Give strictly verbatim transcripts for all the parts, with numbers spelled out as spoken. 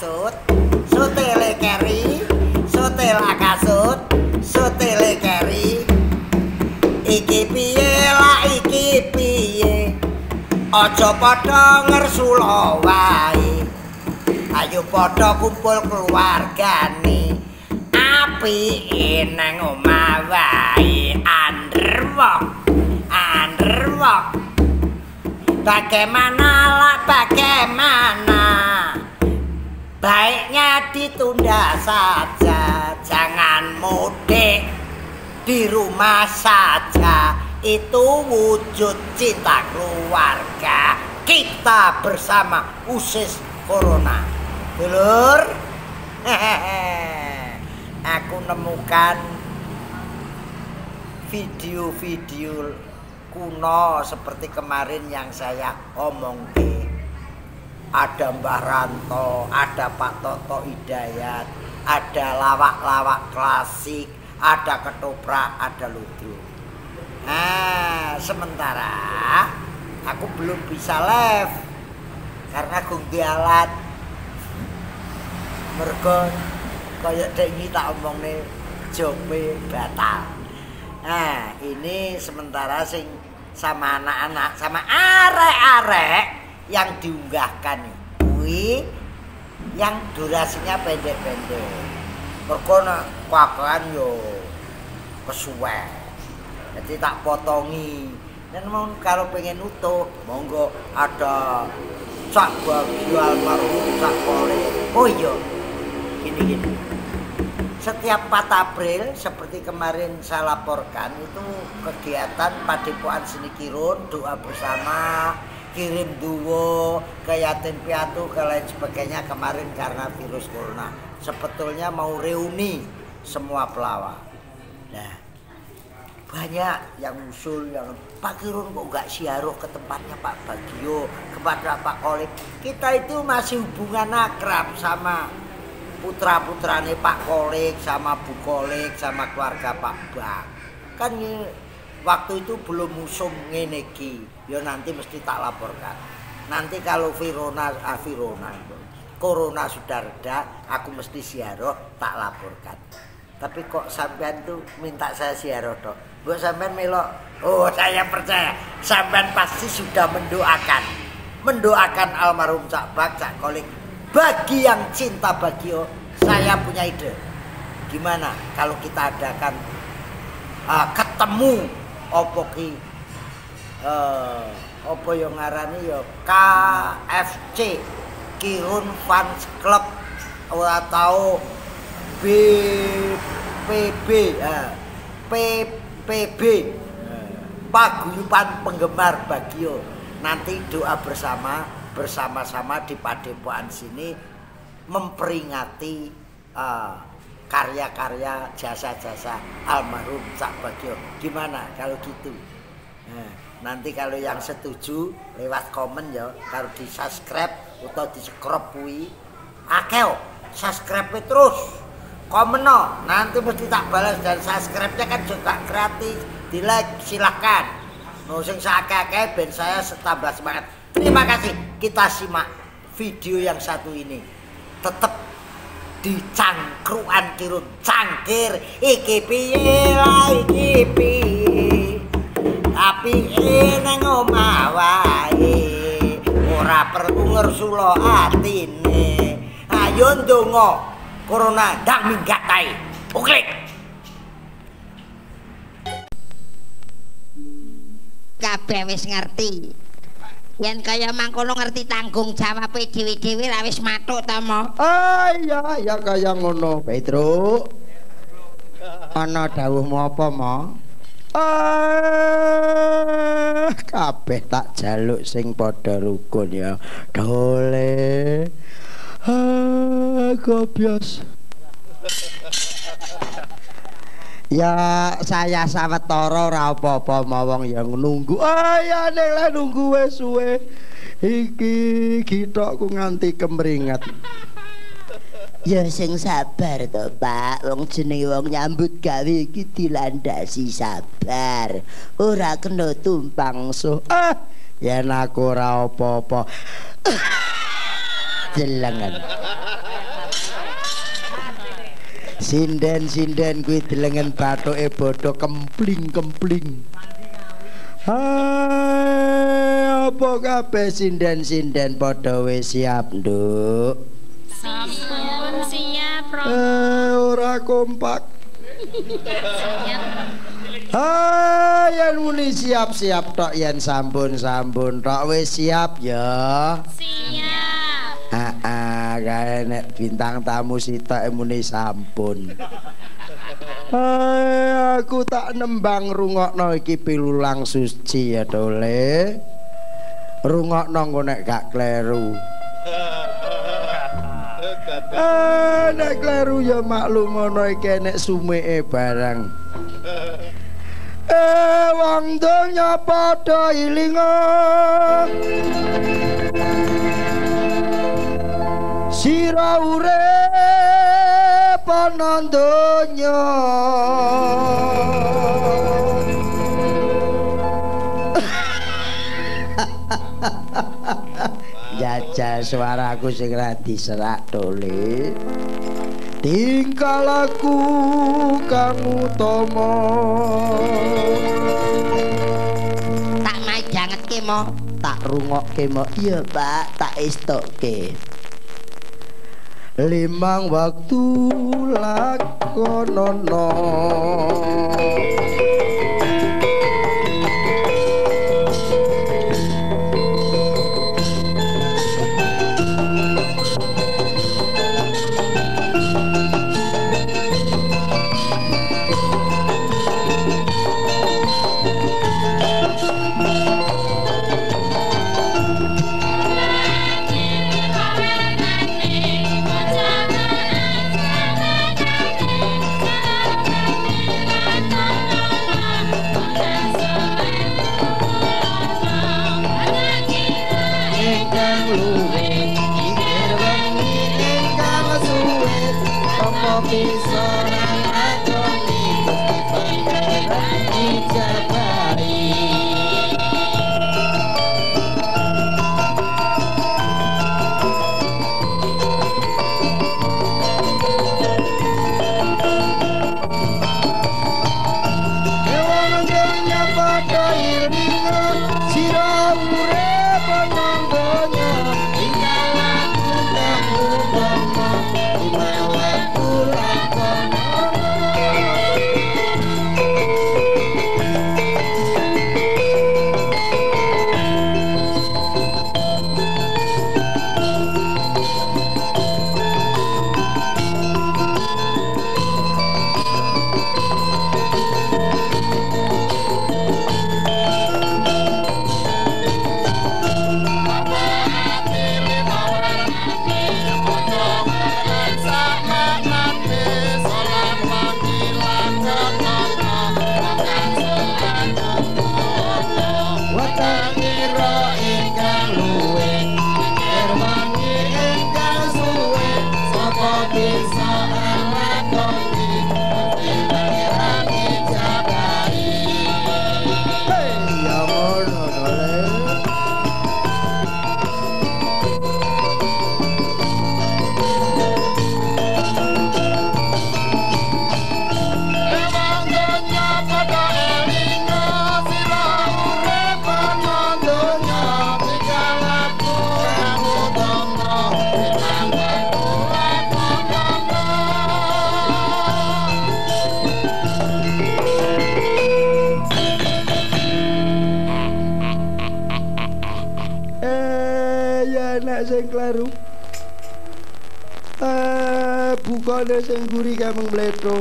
kasut, sutile keri, sutila kasut, sutile keri. Iki piye lah iki piye, aja padha ngersula wae. Ayo padha kumpul keluargane, apike nang omah wae. Anderwok, anderwok. Bagaimana lah bagaimana, baiknya ditunda saja, jangan mudik, di rumah saja. Itu wujud cinta keluarga kita bersama usis corona. Dulur, aku nemukan video-video kuno seperti kemarin yang saya omong ke. Ada Mbah Ranto, ada Pak Toto Hidayat, ada lawak-lawak klasik, ada ketoprak, ada ludruk. Nah, sementara aku belum bisa live karena gunggi alat. Mergo kaya dengi tak omongne jope batal. Nah, ini sementara sing sama anak-anak, sama arek-arek yang diunggahkan kuwi yang durasinya pendek-pendek. Mergo nek kakean yo kesuwen. Jadi tak potongi. Dan mau kalau pengen utuh, monggo ada sak bagi almarhum sak kole. Oh iya, gini-gini. Setiap empat April seperti kemarin saya laporkan itu kegiatan Padepokan Seni Kirun, doa bersama, kirim duwo ke yatim piatu ke lain sebagainya kemarin karena virus corona. Sebetulnya mau reuni semua pelawak. Nah, banyak yang usul yang Pak Kirun kok nggak siaruh ke tempatnya Pak Bagio, kepada Pak Kolik. Kita itu masih hubungan akrab sama putra-putrane Pak Kolik, sama Bu Kolik, sama keluarga Pak Bang. Kan waktu itu belum musim ngene iki. Ya nanti mesti tak laporkan. Nanti kalau Virona, ah, Virona Corona sudah reda, aku mesti siaruh tak laporkan. Tapi kok sampean tuh minta saya siaruh dok. Buat sampean melok. Oh, saya percaya sampean pasti sudah mendoakan. Mendoakan almarhum Cak Bak, Cak Kolik. Bagi yang cinta Bagio, saya punya ide. Gimana kalau kita adakan uh, ketemu opo ki uh, opo yang ngarani yo K F C Kirun Fans Club atau B P B uh, P P B Paguyuban Penggemar Bagio. Nanti doa bersama bersama-sama di Padepokan sini memperingati uh, karya-karya jasa-jasa almarhum Cak Bagio. Gimana kalau gitu? Nah, nanti kalau yang setuju lewat komen ya, kalau di subscribe atau di scrub kuwi akeo subscribe terus komen no, nanti mesti tak balas. Dan subscribe-nya kan juga gratis, di like silahkan. No sing sakake ben saya tambah semangat. Terima kasih. Kita simak video yang satu ini. Tetap di Cangkruan Kirun, cangkir iki piye lah iki piye. Tapi nang omah wae ora perlu ngersula atine. Ayo ndonga corona dak minggat ae. Uklik. Kabeh wis ngerti. Yen kaya mangkono ngerti tanggung jawab dhewe-dhewe ra wis matuk ta mo. Ah iya ya kaya ngono, Petruk. Ana dawuhmu apa, Mo? Ah, kabeh tak jaluk sing padha rukun ya. Dole. Ah, gobios. Ya saya sawetara ora apa-apa mawong yang nunggu. Ah ya nek lah nunggu wis suwe. Iki githokku nganti kemringet. Ya sing sabar to, Pak. Wong jenenge wong nyambut gawe iki dilandasi sabar. Ora kena tumpang suh. Ah, yen aku ora apa-apa. Jelengan. Sinden-sinden kuwi delengen bathuke bodho kempling-kempling. Hai, apa kabeh sinden-sinden padha wis siap, Nduk? Sampun siap, Romo. Eh, ora kompak. Hai, yen muni siap-siap tok yen sampun-sampun tok wis siap ya. Siap. Heeh, kae nek bintang tamu sitok muni sampun. Hai, aku tak nembang rungokno iki pilulang suci ya Dole. Rungokno engko nek gak kleru. Ah, nek kleru ya maklum ngono iki nek sumeke barang. Eh, wong donya padha ilinga. Sira urip ana donya. Jajal suaraku sing ra diserak Dole. Tingkah laku kang utama. Tak majangetke mo. Tak rungokke mo. Iya, Pak, tak estokke. Limang waktu lakonono. Sing kleru. Eh, bukane sing guri kemeng mletho.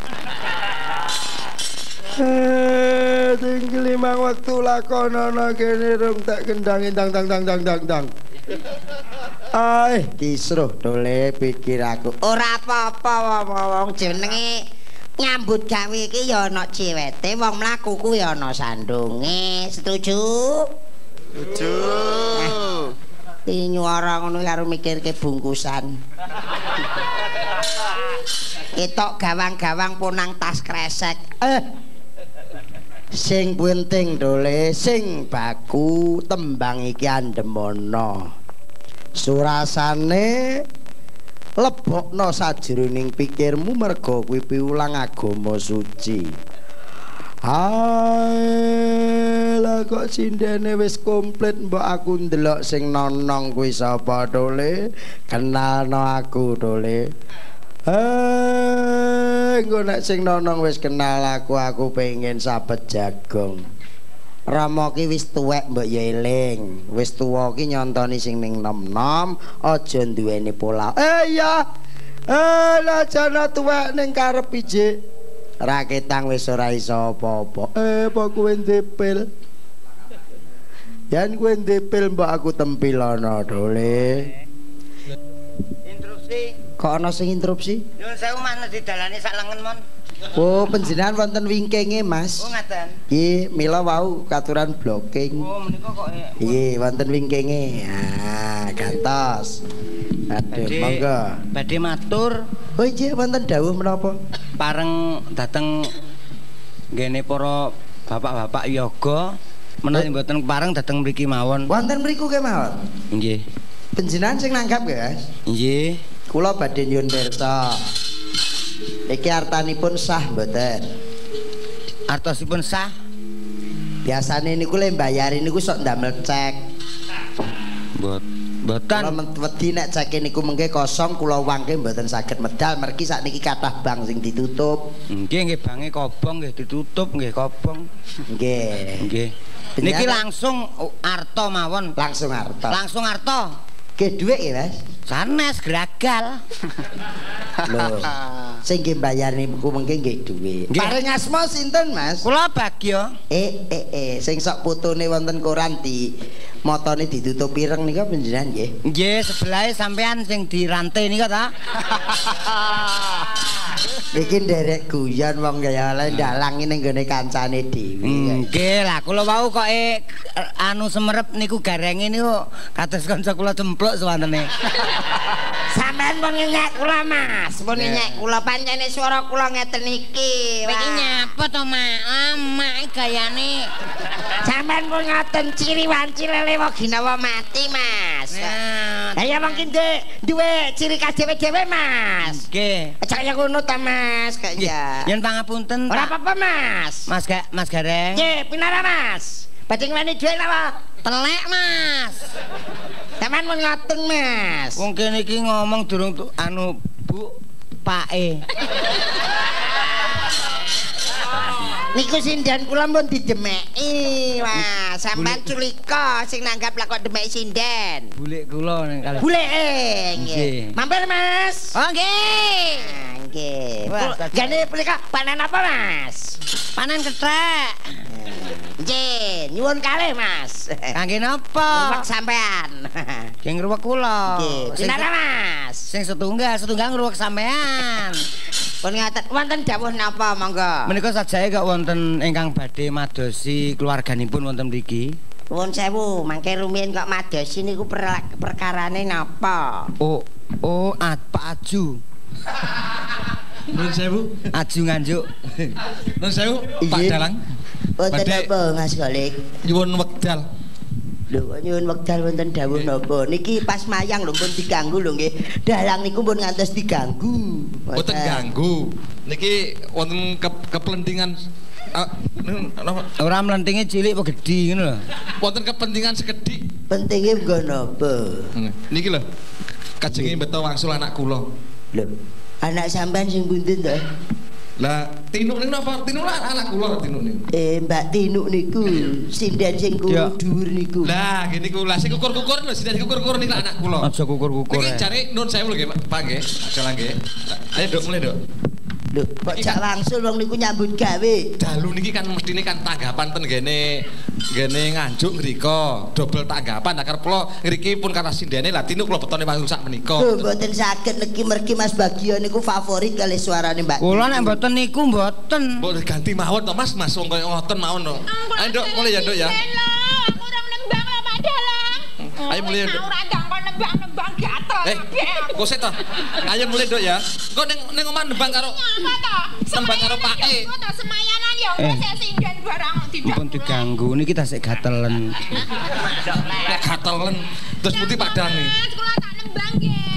Eh, sing limang wektu lakonana kene rung tak kendang tang tang tang tang tang tang. Ai, kisruh Dole pikir aku. Ora apa-apa wong jenenge nyambut gawe iki ya ana ciwete, wong mlaku ku ya ana sandunge. Setuju? Setuju. Iki nyuara ngono karo mikirke bungkusan. Ketok gawang-gawang punang tas kresek. Eh. Sing penting Dole, sing baku tembang iki andemono. Surasane lebokno sajroning pikirmu merga kuwi piwulang agama suci. Hai lah kok sindene wis komplit mbok aku ndelok sing nonong kuwi sapa Dole? Kenalno aku Dole. Eh, engko nek sing nonong wis kenal aku, aku pengen sabet jagong. Rama ki wis tuwek mbok ya eling. Wis tuwa ki nyontoni sing ning nom-nom, aja duweni pola. Eh ya. Eh, lah jana tuwek ning karep ijik. Raketang wis ora iso apa-apa. Eh, apa kowe ndepil? Yen kowe ndepil mbok aku tempilono Dole. Interupsi. Kok ana sing interupsi? Nyun sewu maneh didalani sak lengen mon. Oh, panjenengan wonten wingkinge, Mas. Oh, ngaten. Nggih, mila wau katuran blocking. Oh, menika kok Nggih, wonten wingkinge. Ah, gantos. Aduh, monggo. Badhe matur. Oh, iya wonten dawuh menapa? Pareng dateng nggene para bapak-bapak yoga menawi mboten pareng dateng mriki mawon. Wonten mriku kemawon. Nggih. Panjenengan sing nanggap ya, Mas? Nggih. Kula badhe nyuwun pirsa. Iki artanipun sah mboten? Artosipun sah. Biasane niku le mbayari niku sok ndamel cek. Mbot mboten. Kula wedi nek ceke niku mengke kosong kula wangke mboten saged medal mergi sakniki kathah bank sing ditutup. Nggih nggih bange kobong nggih ditutup nggih kobong. Nggih. Nggih. Niki langsung arta mawon. Langsung arta. Langsung arta. Nggih dhuwit ya, Mas? Sanes gragal. Lho. Sing nggih mbayar niku mengke nggih dhuwit. Paring asma sinten, Mas? Kula Bagya. Eh eh eh sing sok fotone wonten koran di motone ditutup pireng nika panjenengan nggih. Nggih, sebelahe sampean sing dirantai nika ta. Iki nderek guyon wong kaya oleh ndalang ning gone kancane dhewe. Nggih lah, kula wau kok e anu semerep niku garenge niku kados kanca kula cempluk suwantene. Sampeyan pun nyenyek kula, Mas. Pun nyenyek kula pancene swara kula ngeten iki. Iki nyapa to, Mak? Ah, Mak gayane. Sampeyan pun ngoten ciri wanci lele ginawa mati, Mas. Lah ya mungkin duwe ciri khas dhewe-dhewe, Mas. Nggih. Aja kaya ngono ta, Mas, kaya ya. Yen pangapunten, Ora apa-apa, Mas. Mas ga, Mas Gareng. Nggih, pinara, Mas. Badhe ngweni dhuwit napa? Telek, Mas. Sampeyan pun ngoten, Mas. Wong kene iki ngomong durung anu Bu Pake. Niku sinden kula pun didemeki. Wah, sampean culika sing nanggap lah kok demeki sinden. Bulik kula ning kalih. Buleke nggih. Nggih. Mampir, Mas. Oh, nggih. Nah, nggih. Wah, Gane punika panen apa, Mas? Panen kethek. Nggih, nyuwun kalih, Mas. Kangge Ruwek napa? sampean. Nggih ngruwek kula. Nggih, Sing, pinara, Mas. sing setunggal, setunggal ngruwek sampean. Pun ngaten wonten dawuh napa monggo? Menika sajae kok wonten ingkang badhe madosi keluarganipun wonten mriki. Nuwun sewu, mangke rumiyin kok madosi niku per perkarane napa? Oh, oh, at, Pak Aju. Nun sewu, Aju nganjuk. nun sewu, Pak Iya. Dalang. Wonten Badhe apa, Mas Golik? nyuwun wekdal. Lho, kok nyuwun wekdal wonten dawuh napa? Niki pas mayang lho pun diganggu lho nggih. Dalang niku pun ngantos diganggu. Boten ganggu. Niki wonten ke kepentingan ah, napa? Ora mlentinge cilik apa gedhi ngono lho. Wonten kepentingan sekedhik. Pentinge nggo napa? Niki lho. Kajenge beto wangsul anak kula. Lho, anak sampean sing punden to? Lah, Tinuk niku napa? Tinuk lah anak kula Tinuk niku. Eh, Mbak Tinuk niku, sinden sing Ya. kudu dhuwur niku. Lah, gini niku lah sing kukur-kukur lho, sing kukur-kukur niku anak kula. Aja kukur-kukur. Niki eh. jare nun sewu lho nggih, Pak nggih. Aja nggih. Ayo Dok, mulai Dok. Lho, kok jak wangsul wong niku nyambut gawe. Dalu niki kan mestine kan tanggapan ten gene gene nganjuk ngrika, dobel tanggapan akar kula ngriki pun karena sindene lah Tinuk kula betone wangsul sak menika. Lho, mboten saged niki mergi Mas Bagio niku favorit kali suarane Mbak. Kula nek mboten niku mboten. Mbok ganti mawon to Mas, Mas wong kaya ngoten mawon to. Ayo Dok, mulai ya Dok ya. Aku ora nembang lho, Pak Dalang. Ayo mulai ya Dok. Ora ndang nembang-nembang gatel. Eh, koset to. Ayo mulai Dok ya. Kok ning ning omah nembang karo Apa to? Nembang karo Pak E. Apa to semayanan ya Eh. wis sinden barang tidak. Dipun diganggu niki tasik gatelen. nek gatelen terus putih padang nih. Mas, kula tak nembang nggih.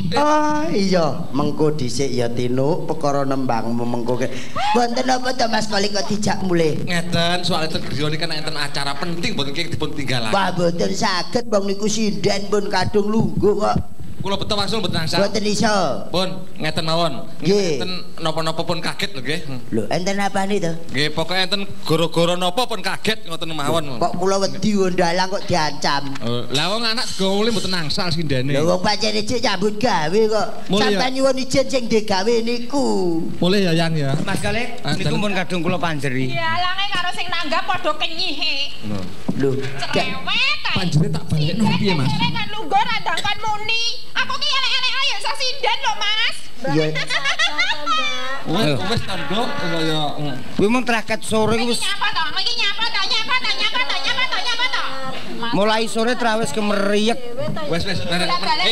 Ah iya, mengko dhisik ya Tinu, perkara nembangmu mengko. Wonten apa to Mas Kolik kok dijak mulih? Ngeten, soal enten griya niki enten acara penting mboten ki dipun tinggalaken. Wah, mboten saged wong niku sinden pun kadung lungguh kok. Kula beto wangsul mboten angsal. Mboten iso. Pun ngeten mawon. Nggih. Enten napa-napa pun kaget lho nggih. Lho, enten apane to? Nggih, pokoke enten gara-gara napa pun kaget ngoten mawon. Kok kula wedi ndalang kok diancam. Oh, lah wong anak sego mulih mboten angsal sindene. Lho wong pancen iki nyambut gawe kok. Sampeyan nyuwun izin sing digawe niku. Mulih ya Yang ya. Mas Galek, niku mun kadung kula panjeri. Ya lange karo sing nanggap padha kenyihe. Lho, Cerewet. Panjere tak balekno piye, Mas? Kan lungguh randangkan muni. Aku ki elek-elek ayo iso sinden lho, Mas. iya. Wes wis tanduk kaya Kuwi mung teraket sore Iki wis nyapa to? Iki nyapa to? Nyapa to? Nyapa to? Nyapa to? Nyapa to? mulai sore trawis kemeriyek. wes wes eh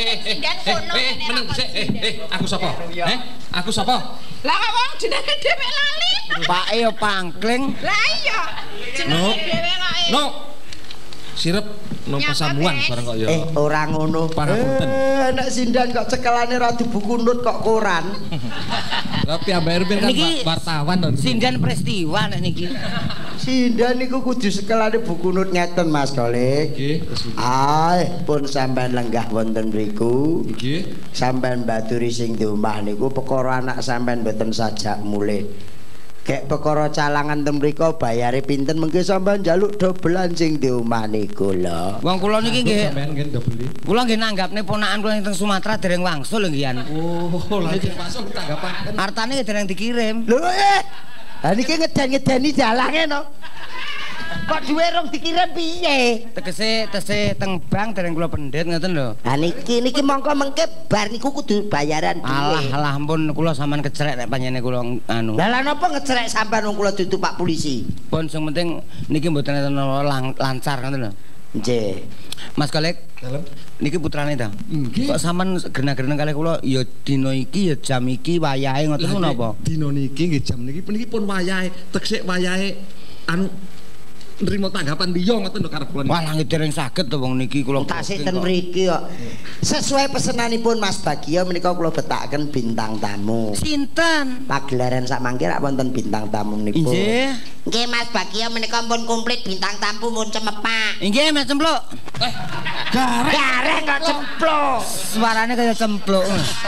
eh meneng sik eh eh aku sapa? Eh aku sapa? Lah kok wong jenenge dhewe lali. Pake ya pangkling. Lah iya. Jenenge dhewe kok. No. Sirep no pasamuan bareng kok ya. Eh, ora ngono. Pangapunten. Eh, nek sindan kok cekelane ra buku nut kok koran. Tapi ambar kan Niki wartawan to. Sindan peristiwa nek niki. Sindan niku kudu sekelane buku nut ngeten Mas Kolik. Nggih. Ah, pun sampean lenggah wonten mriku. Nggih. Sampean baturi sing di omah niku perkara anak sampean mboten sajak mulih. Kayak perkara calangan ten mriku bayare pinten mengke sampean njaluk dobelan sing di omah niku lho. Wong kula niki nggih. Sampean nggih dobeli. Kula nggih nanggapne ponakan kula teng Sumatera dereng wangsul lho nggih. Oh, lha iki masuk tanggapan. Artane dereng dikirim. Lho eh. Lah niki ngeden-ngedeni dalange no. Kok duwe rong dikirim piye? Tegese tese teng bank dereng kula pendet ngoten lho. Lah niki niki mongko mengke bar niku kudu bayaran Alah duwe. alah ampun kula sampean kecelek nek panjenengan kula anu. Lah lan apa ngecerek sampean wong kula dudu Pak Polisi? Pun sing penting niki mboten enten lang, lancar ngoten lho. Nggih. Mas Galek, Dalem. niki putrane ta? Nggih. Kok sampean grena-grena kalih kula ya dina iki ya jam iki wayahe ngoten ku napa? Dina niki nggih jam niki puniki pun wayahe, teksik wayahe anu nrimo tanggapan liya ngoten lho karep kula. Wah langit dereng saged to wong niki kula. Tasih ten mriki kok. Sesuai pesenanipun Mas Bagio menika kula betakaken bintang tamu. Sinten? Pagelaran sak mangke rak wonten bintang tamu niku. Inggih. Nggih Mas Bagio menika pun komplit bintang tamu mun cemepak. Inggih Mas Cempluk. Eh, Gareng kok cemplok. Suarane kaya cempluk.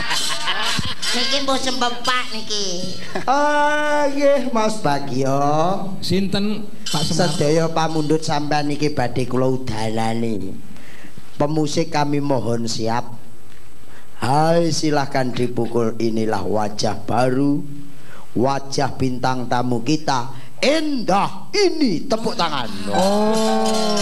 Niki mbuh cemepak niki. Ah nggih Mas Bagio. sinten Pak Semar? Sedaya pamundhut sampean niki badhe kula udalani. Pemusik kami mohon siap. Hai silahkan dipukul, inilah wajah baru, wajah bintang tamu kita. Endah ini tepuk tangan. Oh.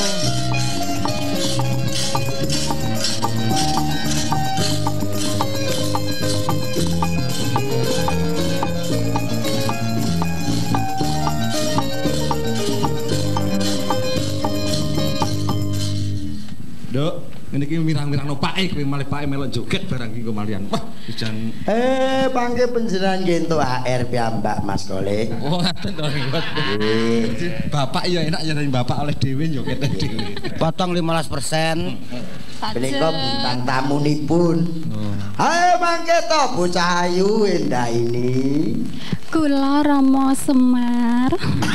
Dok, niki mirang-mirangno pake kowe malih pake melok joget barang iki kemalian. Wah, jan. Eh, pangke panjenengan nggih H R piyambak Mas Kolik. Oh, ngaten to ribet. Nggih. Bapak ya enak ya bapak oleh dhewe joget dhewe. Potong lima belas persen. Menika bintang tamunipun. Ayo mangke to bocah ayu endah ini. Kula Rama Semar.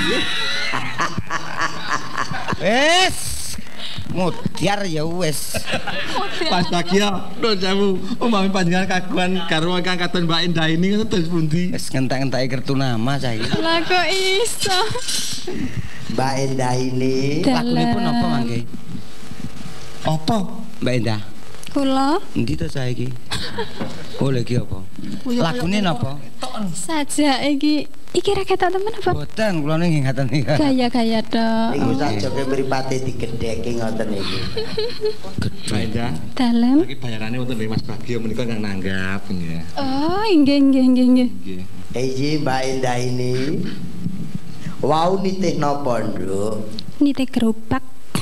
Wes. Mudyar ya wis. Pas Bagio, nuwun sewu. Umpami panjenengan kagungan garwa ingkang katon Mbak Endah ini terus pundi? Wis ngentek-enteki kertu nama saiki. Lah kok iso? Mbak Endah ini Lagunipun apa mangke? Apa? Mbak Endah. Kula Endi to saiki? Oh lagi apa? Lagune napa? saja iki iki ra ketok temen apa? Boten kula nggih ngaten iki. Gaya-gaya tok. niku sajoke mripate digedheki ngoten iki. Mbak Endah. Dalem. Iki bayarane wonten Mas Bagio menika kang nanggap nggih. Oh, nggih nggih nggih nggih. Nggih. Eh iki Mbak Endah ini wau nitih napa, Nduk? Nite gerobak.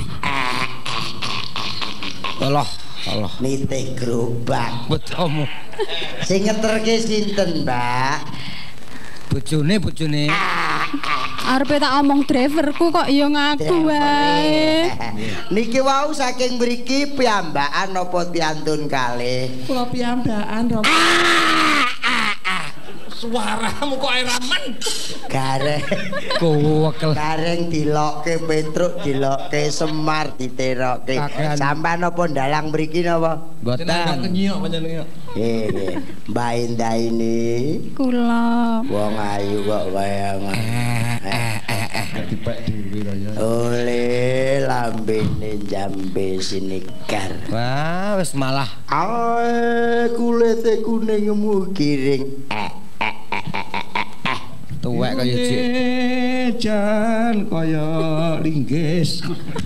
Allah, Allah. Nitih gerobak. Bojomu. Sing ngeterke sinten, Mbak? Bojone bojone. Arepe tak omong driverku kok ya ngaku wae. Niki wau saking mriki piyambakan napa piantun kalih? Kula piyambakan, Romo. Suaramu kok eraman. Gareng. Kuwekel. Gareng dilokke Petruk, dilokke Semar, diterokke. Sampeyan napa ndalang mriki napa? Mboten. Kenyok panjenengan. Eh, Mbak Indah ini Kula. wong ayu kok kaya Dipek dhewe raya. oleh lambene jambe sinikar. Wah, wis malah Ae kulite kuning mu giring. tuwek kaya jek. Jan kaya linggis.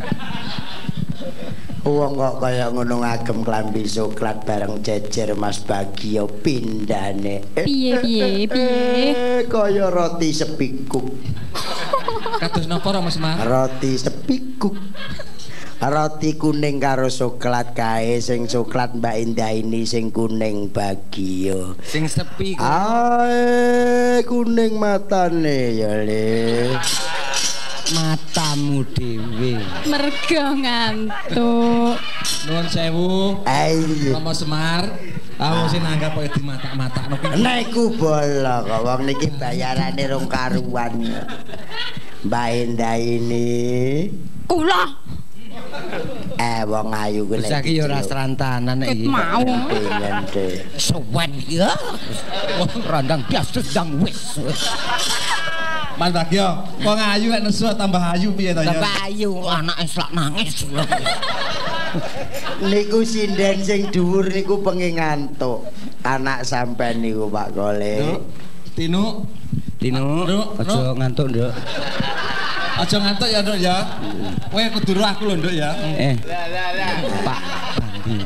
Wong kok kaya ngono ngagem klambi coklat bareng jejer Mas Bagio pindane. Piye piye piye. Kaya roti sepikuk. Kados napa Mas Mar? Roti sepikuk. Roti kuning karo coklat kae, sing coklat Mbak Indah ini sing kuning Bagio. Sing sepi kok. Ae kuning matane ya Le. Matamu dhewe. Mergo ngantuk. Nuwun sewu. Ayo. Romo Semar. Aku sing nanggap kaya dimatak-matakno piye. Nek ku bola kok wong niki bayarane rong karuan. Mbak Indah ini Kula. eh wong ayu ku nek Saiki ya ora srantanan nek iki. Mau. pengen deh. Sowan ya. Wong randang bias sedang wis. Mas Bagio, wong ayu nek nesu tambah ayu piye to ya? Tambah ayu anake slak nangis. Niku sinden sing dhuwur niku pengen ngantuk. Anak sampean niku Pak Kole. Tinu, Dino, Nduk, aja Nduk. ngantuk, Nduk. aja ngantuk ya, Nduk ya. Kowe kudu aku lho, Nduk ya. Eh. Pak Bandi.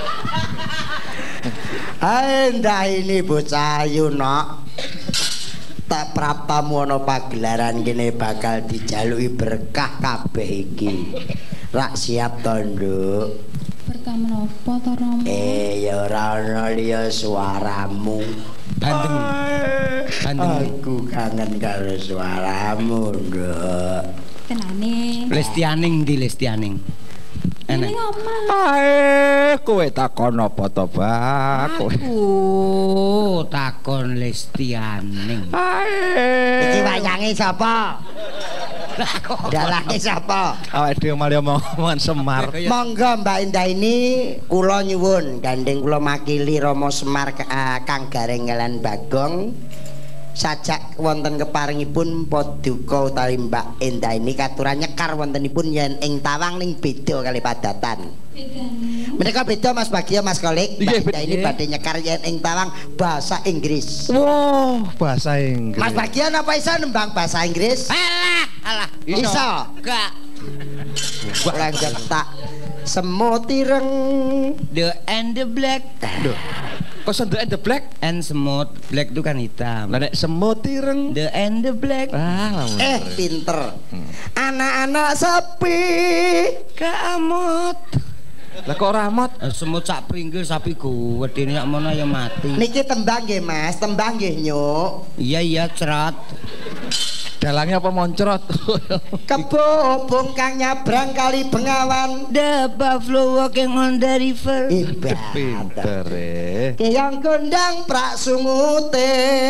Ae ndah ini bocah ayu nok. Tak prapamu ana pagelaran kene bakal dijaluki berkah kabeh iki. Rak siap to, Nduk? Berkah menapa to Romo? Eh ya ora ana liya suaramu. Bandeng. Bandeng. Aku kangen karo suaramu, Nduk. Tenane. Lestianing di Lestianing. Ini Enak. ngomong. Ae, kowe takon apa to, Bak? Aku takon Lestianing. Iki Ae. wayange sapa? Dalange sapa? Awake dhewe malah omongan Semar. Monggo Mbak Indah ini kula nyuwun gandeng kula makili Rama Semar uh, Kang Garengelan Bagong sajak wonten keparingipun Paduka utawi Mbak Indah ini katuran nyekar wontenipun yen ing Tawang ning beda kali padatan. Menika beda Mas Bagio Mas Kolik. Mbak Indah ini badhe nyekar yen ing Tawang bahasa Inggris. Wow, bahasa Inggris. Mas Bagio napa iso nembang bahasa Inggris? Alah, alah. Iso. Enggak. Lanjut tak semut ireng. The and the black. Duh. Kok sendok and the black? And semut. Black itu kan hitam. Lah nek semut ireng. The and the black. Ah, lamun. Eh pinter. Anak-anak sepi. Kamot. Lah kok ramot? Eh, Semut sak pringgil sapi wedine sak mono ya mati. Niki tembang nggih Mas, tembang nggih Nyuk. Iya iya cerot. Dalangnya apa moncrot? Kebobong kang nyabrang kali Bengawan. The buffalo walking on the river. Pinter eh. Keyang gondang prak sungute.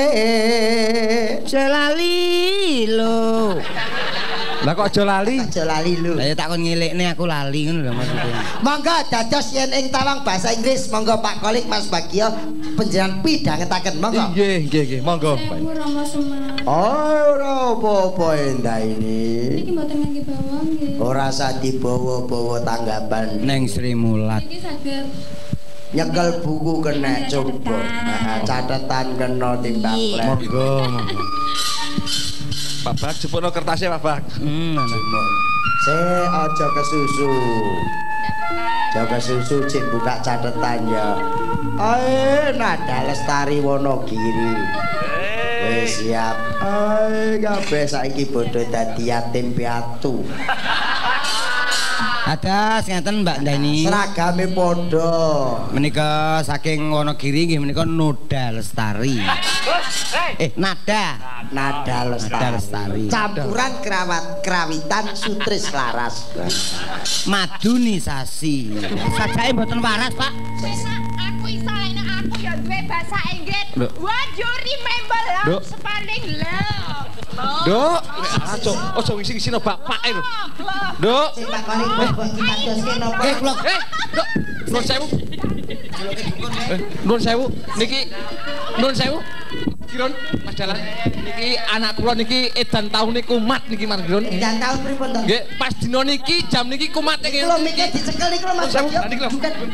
Selali lo. Lah kok aja lali? Aja lali lho. Lah ya takon ngelikne aku lali ngono lho maksudnya. Monggo dados yen ing Tawang bahasa Inggris monggo Pak Kolik Mas Bagio panjenengan pidhangetaken monggo. Nggih, nggih, nggih. Monggo. Sewu Romo Semar. Oh, ora apa-apa Endah ini. Niki mboten ngangge bawang nggih. Ora usah dibawa-bawa tanggapan. Neng Sri Mulat. Niki saged Nyekel buku kena coba. Nah, catatan kena timbang plek. Monggo, monggo. Pak Bak, jupukno kertasnya Pak Bak. Hmm, ana. Se aja kesusu. Aja kesusu cek buka catatan ya. Ae nada Lestari Wonogiri. Wis siap. Ae kabeh saiki bodho dadi yatim piatu. Adas ngeten Mbak Ndani. Seragame padha. Menika saking Wonogiri nggih menika Noda Lestari. Eh, Nada. Nada Lestari. Nada Lestari. Campuran kerawat krawitan Sutris Laras. Madunisasi. Sajake mboten waras, Pak. Aku iso lene aku ya duwe bahasa Inggris. What you remember love paling love. Dok, aja aja ngisi-ngisi no bapake lho. Dok. Sing takoni kok dipadoske napa? Eh, Dok. Eh, Dok. Nuwun sewu. Eh, nuwun sewu. Niki nuwun sewu. Kiron, Mas Dalan. Niki anak kula niki edan taun niku kumat niki Mas Kiron. Edan taun pripun to? Nggih, pas dina niki jam niki kumat niki. Kula mikir dicekel niku lho Mas. Sewu, niki lho.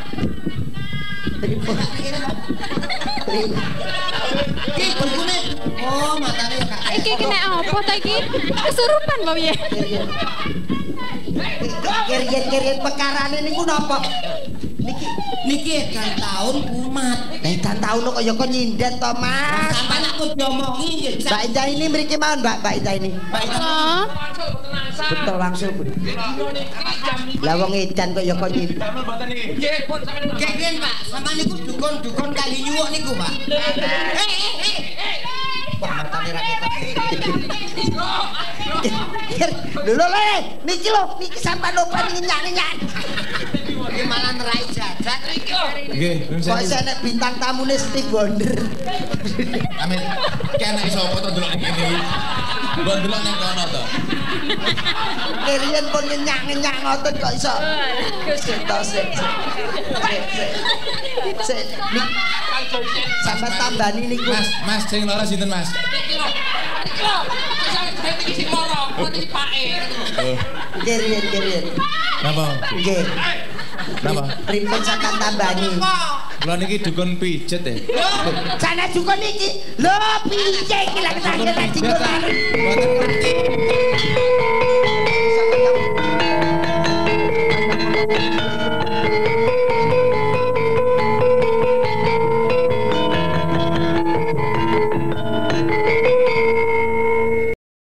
Ki bengune. Oh, matane ya Kak. Iki kena apa ta iki? Kesurupan apa piye? Kirian-kirian pekarane niku napa? Niki Niki edan taun kumat. edan taun kok ya kok nyindet to, Mas. Sampeyan aku diomongi nggih. Mbak Indah ini mriki mawon, Mbak, Mbak Indah ini. Oh. Betul langsung. Lah wong edan kok ya kok nyindet. Nggih, pun sampeyan. Kengken Pak, sampeyan niku dukun-dukun kali nyuwuk niku, Pak. Eh, eh, eh. Wah, matane ra ketok. Lho lho le, niki lho, niki sampean lupa nyenyak-nyenyak. Iki malah nerai jagat iki. Nggih, nuwun Kok sewu. saya nek bintang tamune Steve Wonder. Amin. Ki anak sapa to delok ngene iki? Mbok delok nang kono to. Kirian pun nyenyak-nyenyak ngoten kok iso. Tos sik. Sik. Sampai tambani niku. Mas, Mas sing lara sinten, Mas? Kirian kirian. Napa? Nggih. Napa? Pripun sampean tambani? Kula niki dukun pijet ya. Sana dukun iki. Lho piye iki lak tak dikon.